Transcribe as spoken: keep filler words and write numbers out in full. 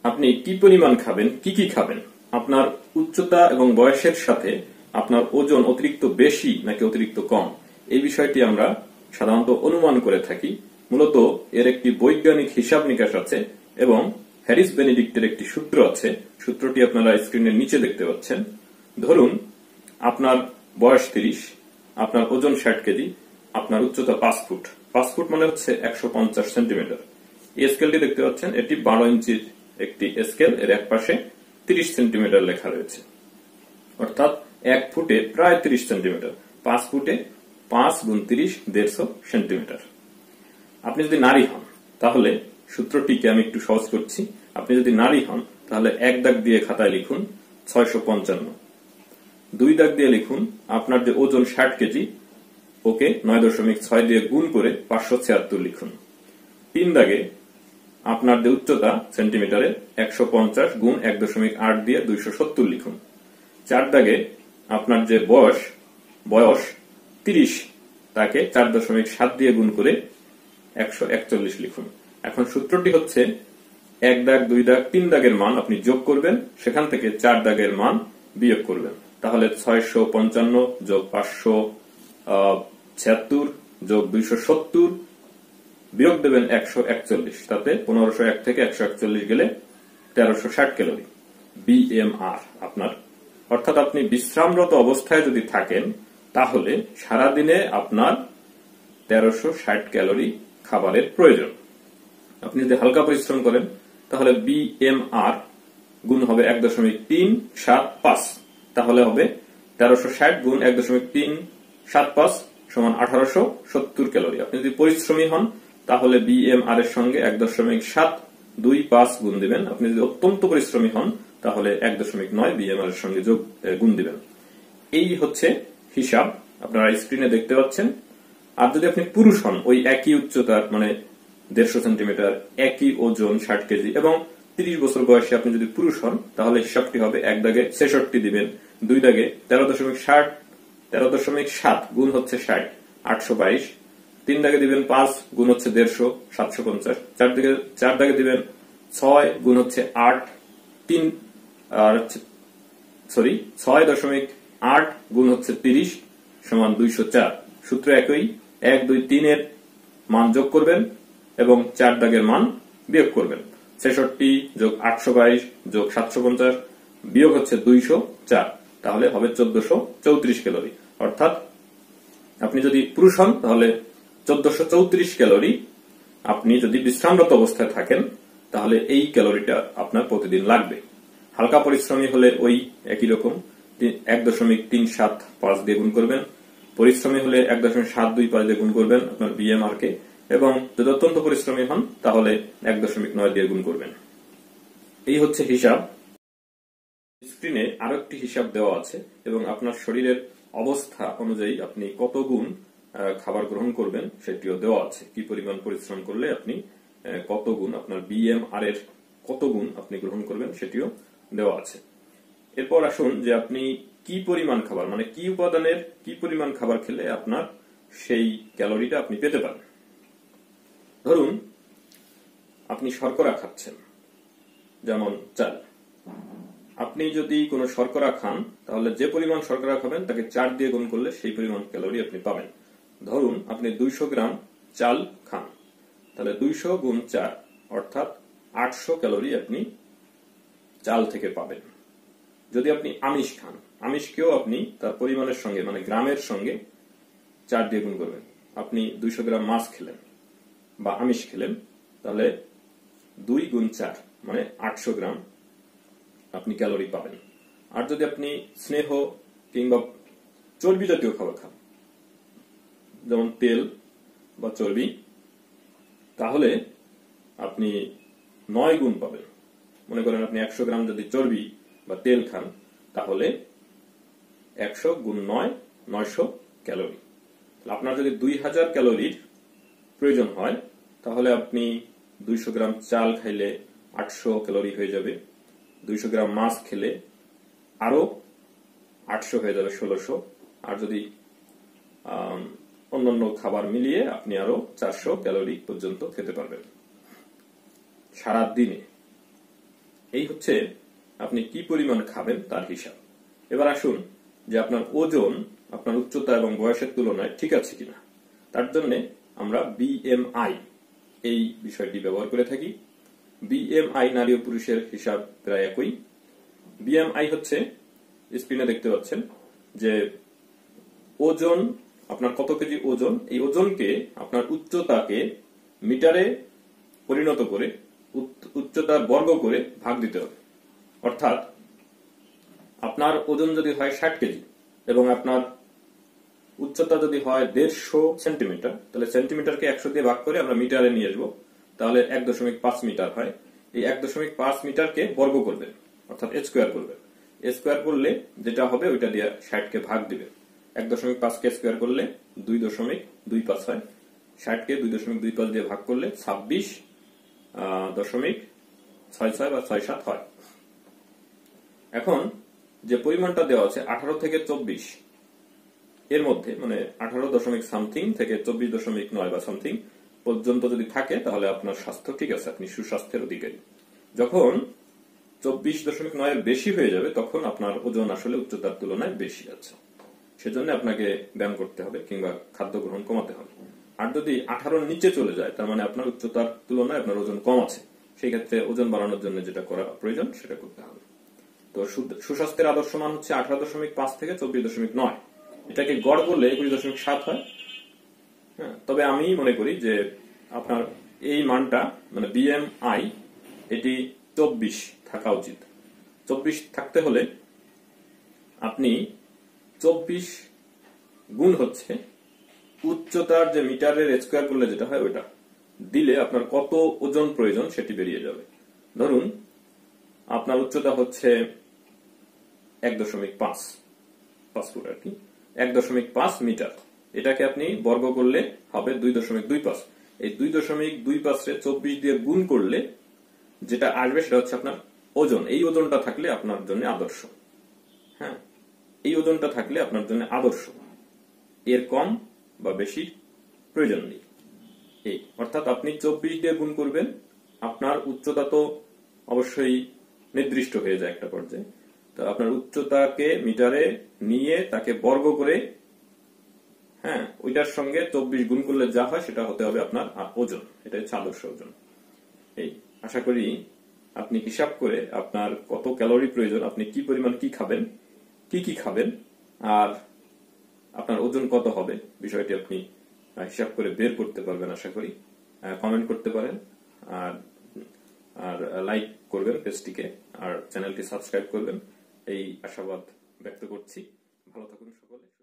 আপনি কি পরিমাণ খাবেন, কি কি খাবেন, আপনার উচ্চতা এবং বয়সের সাথে আপনার ওজন অতিরিক্ত বেশি নাকি অতিরিক্ত কম, এই বিষয়টি আমরা সাধারণত অনুমান করে থাকি। মূলত এর একটি বৈজ্ঞানিক হিসাব নিকাশ আছে এবং হ্যারিস বেনেডিক্টের একটি সূত্র আছে। সূত্রটি আপনারা স্ক্রিনের নিচে দেখতে পাচ্ছেন। ধরুন আপনার বয়স তিরিশ, আপনার ওজন ষাট কেজি, আপনার উচ্চতা পাঁচ ফুট। পাঁচ ফুট মানে হচ্ছে একশো পঞ্চাশ সেন্টিমিটার। এই স্কেলটি দেখতে পাচ্ছেন, এটি বারো ইঞ্চির একটি স্কেল। এর এক পাশে তিরিশ সেন্টিমিটার লেখা রয়েছে, অর্থাৎ এক ফুটে প্রায় তিরিশ সেন্টিমিটার। পাঁচ ফুটে পাঁচ গুণ তিরিশ দেড়শো সেন্টিমিটার। আপনি যদি নারী হন তাহলে সূত্রটিকে আমি একটু সহজ করছি। আপনি যদি নারী হন তাহলে এক দাগ দিয়ে খাতায় লিখুন ছয়শো পঞ্চান্ন, দুই দাগ দিয়ে লিখুন আপনার যে ওজন ষাট কেজি, ওকে নয় দশমিক ছয় দিয়ে গুণ করে পাঁচশো ছিয়াত্তর লিখুন। তিন দাগে আপনার যে উচ্চতা সেন্টিমিটারে একশো পঞ্চাশ গুণ এক দশমিক আট দিয়ে দুইশো সত্তর লিখুন। চার দাগে আপনার যে বয়স বয়স তিরিশ, তাকে চার দশমিক সাত দিয়ে গুণ করে একশো একচল্লিশ লিখুন। এখন সূত্রটি হচ্ছে এক দাগ, দুই দাগ, তিন দাগের মান আপনি যোগ করবেন, সেখান থেকে চার দাগের মান বিয়োগ করবেন। তাহলে ছয়শো পঞ্চান্ন যোগ পাঁচশো ছিয়াত্তর যোগ দুইশো সত্তর বিয়োগ দেবেন একশো একচল্লিশ। তাতে পনেরোশো এক থেকে একশো একচল্লিশ গেলে তেরোশো ষাট ক্যালোরি বিএমআর আপনার। অর্থাৎ আপনি বিশ্রামরত অবস্থায় যদি থাকেন তাহলে সারাদিনে আপনার তেরোশো ষাট ক্যালোরি খাবারের প্রয়োজন। আপনি যদি হালকা পরিশ্রম করেন তাহলে বিএমআর গুণ হবে এক দশমিক তিন সাত পাঁচ, তাহলে হবে তেরোশো ষাট গুণ এক দশমিক তিন সাত পাঁচ সমান আঠারোশো সত্তর ক্যালোরি। আপনি যদি পরিশ্রমী হন তাহলে বিএমআর এর সঙ্গে এক দশমিক সাত দুই পাঁচ গুণ দিবেন। আপনি যদি অত্যন্ত পরিশ্রমী হন তাহলে এক দশমিক নয় বিএমআর এর সঙ্গে যোগ গুণ দিবেন। এই হচ্ছে হিসাব, আপনারা স্ক্রিনে দেখতে পাচ্ছেন। আর যদি আপনি পুরুষ হন, ওই একই উচ্চতার মানে দেড়শো সেন্টিমিটার, একই ওজন ষাট কেজি এবং তিরিশ বছর বয়সে আপনি যদি পুরুষ হন তাহলে হিসাবটি হবে এক দাগে ছেষট্টি দিবেন, দুই দাগে তেরো দশমিক ষাট তেরো দশমিক সাত গুণ হচ্ছে ষাট আটশো বাইশ, তিন দাগে দিবেন পাঁচ গুণ হচ্ছে দেড়শো সাতশো পঞ্চাশ, চার দিকে চার দাগে দিবেন ছয় গুণ হচ্ছে আট তিন আর সরি ছয় দশমিক আট গুণ হচ্ছে তিরিশ সমান দুইশো চার। সূত্র একই, এক দুই তিনের মান যোগ করবেন এবং চার দাগের মান বিয়োগ করবেন। ছেষট্টি যোগ আটশো বাইশ যোগ সাতশো পঞ্চাশ বিয়োগ হচ্ছে দুইশো চার, তাহলে হবে চোদ্দশো চৌত্রিশ ক্যালোরি। অর্থাৎ আপনি যদি পুরুষ হন তাহলে চোদ্দশো চৌত্রিশ ক্যালোরি। আপনি যদি বিশ্রামরত অবস্থায় থাকেন তাহলে এই ক্যালোরিটা আপনার প্রতিদিন লাগবে। হালকা পরিশ্রমী হলে ওই একই রকম এক দশমিক তিন সাত পাঁচ দিয়ে গুণ করবেন, পরিশ্রমী হলে এক দশমিক সাত দুই পাঁচ দিয়ে গুণ করবেন আপনার বিএমআর কে, এবং যদি অত্যন্ত পরিশ্রমী হন তাহলে এক দশমিক নয় দিয়ে গুণ করবেন। এই হচ্ছে হিসাব। স্ক্রিনে আরো একটি হিসাব দেওয়া আছে এবং আপনার শরীরের অবস্থা অনুযায়ী আপনি কত গুণ খাবার গ্রহণ করবেন সেটিও দেওয়া আছে। কি পরিমাণ পরিশ্রম করলে আপনি কত গুণ আপনার বিএমআর এর কত গুণ আপনি গ্রহণ করবেন সেটিও দেওয়া আছে। এরপর আসুন যে আপনি কি পরিমাণ খাবার মানে কি উপাদানের কি পরিমাণ খাবার খেলে আপনার সেই ক্যালোরিটা আপনি পেতে পারেন। ধরুন আপনি শর্করা খাচ্ছেন, যেমন চাল। আপনি যদি কোনো শর্করা খান তাহলে যে পরিমাণ শর্করা খাবেন তাকে চার দিয়ে গুণ করলে সেই পরিমাণ ক্যালোরি আপনি পাবেন। ধরুন আপনি দুইশো গ্রাম চাল খান, তাহলে দুইশো গুণ চার অর্থাৎ আটশো ক্যালোরি আপনি চাল থেকে পাবেন। যদি আপনি আমিষ খান, আমিষকেও আপনি তার পরিমাণের সঙ্গে মানে গ্রামের সঙ্গে চার দিয়ে গুণ করবেন। আপনি দুইশো গ্রাম মাছ খেলেন বা আমিষ খেলেন, তাহলে দুই গুণ চার মানে আটশো গ্রাম আপনি ক্যালোরি পাবেন। আর যদি আপনি স্নেহ কিংবা চর্বি জাতীয় খাবার খান, যেমন তেল বা চর্বি, তাহলে আপনি নয় গুণ পাবেন। মনে করেন আপনি একশো গ্রাম যদি চর্বি বা তেল খান তাহলে একশো গুণ নয় নয়শো ক্যালোরি। আপনার যদি দুই হাজার ক্যালোরির প্রয়োজন হয় তাহলে আপনি দুইশো গ্রাম চাল খাইলে আটশো ক্যালোরি হয়ে যাবে, দুইশো গ্রাম মাছ খেলে আরো আটশো হয়ে যাবে ষোলোশো, আর যদি অন্যান্য খাবার মিলিয়ে আপনি আরো চারশো ক্যালোরি পর্যন্ত খেতে পারবেন সারা দিনে। এই হচ্ছে আপনি কি পরিমাণ খাবেন তার হিসাব। এবার আসুন যে আপনার ওজন আপনার উচ্চতা এবং বয়সের তুলনায় ঠিক আছে কিনা, তার জন্য আমরা বিএমআই এই বিষয়টি ব্যবহার করে থাকি। বিএমআই নারী ও পুরুষের হিসাব প্রায় একই। বিএমআই হচ্ছে, স্ক্রিনে দেখতে পাচ্ছেন যে ওজন, আপনার কত কেজি ওজন, এই ওজনকে আপনার উচ্চতাকে মিটারে পরিণত করে উচ্চতার বর্গ করে ভাগ দিতে হবে। অর্থাৎ আপনার ওজন যদি হয় ষাট কেজি এবং আপনার উচ্চতা যদি হয় দেড়শো সেন্টিমিটার, তাহলে সেন্টিমিটারকে একশো দিয়ে ভাগ করে আমরা মিটারে নিয়ে আসবো, তাহলে এক দশমিক পাঁচ মিটার হয়। এই এক দশমিক পাঁচ মিটারকে বর্গ করবেন, অর্থাৎ স্কোয়ার করবেন। স্কোয়ার করলে যেটা হবে ওইটা দিয়ে ষাটকে ভাগ দিবেন। এক দশমিক পাঁচকে স্কোয়ার করলে দুই দশমিক দুই পাঁচ হয়, ষাটকে দুই দশমিক দুই পাঁচ দিয়ে ভাগ করলে ছাব্বিশ দশমিক ছয় ছয় বা ছয় সাত হয়। এখন যে পরিমাণটা দেওয়া আছে আঠারো থেকে চব্বিশ এর মধ্যে, মানে আঠারো দশমিক সামথিং থেকে চব্বিশ দশমিক নয় বা সামথিং পর্যন্ত যদি থাকে তাহলে আপনার স্বাস্থ্য ঠিক আছে, আপনি সুস্বাস্থ্যের অধিকারী। যখন চব্বিশ দশমিক নয়ের বেশি হয়ে যাবে তখন আপনার ওজন আসলে উচ্চতার তুলনায় বেশি আছে, সেজন্য আপনাকে ব্যায়াম করতে হবে কিংবা খাদ্য গ্রহণ কমাতে হবে। আর যদি আঠারোর নিচে চলে যায় তার মানে আপনার উচ্চতার তুলনায় আপনার ওজন কম আছে, সেই ক্ষেত্রে ওজন বাড়ানোর জন্য যেটা করা প্রয়োজন সেটা করতে হবে। তো সুস্বাস্থ্যের আদর্শ মান হচ্ছে আঠারো দশমিক পাঁচ থেকে চব্বিশ দশমিক নয়, এটাকে গড় করলে একুশ দশমিক সাত হয়। হ্যাঁ, তবে আমি মনে করি যে আপনার এই মানটা মানে বিএমআই এটি চব্বিশ থাকা উচিত। চব্বিশ থাকতে হলে আপনি চব্বিশ গুণ হচ্ছে উচ্চতার যে মিটারের স্কোয়ার করলে যেটা হয় ওইটা দিলে আপনার কত ওজন প্রয়োজন সেটি বেরিয়ে যাবে। ধরুন আপনার উচ্চতা হচ্ছে এক দশমিক পাঁচ পাঁচ ফুট আর কি, এক দশমিক পাঁচ মিটার, এটাকে আপনি বর্গ করলে হবে দুই দশমিক দুই পাঁচ। এই দুই দশমিক দুই পাঁচে চব্বিশ দিয়ে গুণ করলে যেটা আসবে সেটা হচ্ছে আপনার ওজন। এই ওজনটা থাকলে আপনার জন্য আদর্শ। হ্যাঁ, এই ওজনটা থাকলে আপনার জন্য আদর্শ, এর কম বা বেশি প্রয়োজন নেই। এই অর্থাৎ আপনি চব্বিশ দিয়ে গুণ করবেন, আপনার উচ্চতা তো অবশ্যই নির্দিষ্ট হয়ে যায় একটা পর্যায়ে, তো আপনার উচ্চতাকে মিটারে নিয়ে তাকে বর্গ করে, হ্যাঁ, ওইটার সঙ্গে চব্বিশ গুণ করলে যা হয় সেটা হতে হবে আপনার ওজন। এটা হচ্ছে আদর্শ ওজন। এই আশা করি আপনি হিসাব করে আপনার কত ক্যালোরি প্রয়োজন, আপনি কি পরিমাণ কি খাবেন, কি কি খাবেন আর আপনার ওজন কত হবে বিষয়টি আপনি হিসাব করে বের করতে পারবেন আশা করি। কমেন্ট করতে পারেন আর আর লাইক করবেন পেজটিকে, আর চ্যানেলটি সাবস্ক্রাইব করবেন, এই আশাবাদ ব্যক্ত করছি। ভালো থাকুন সকলে।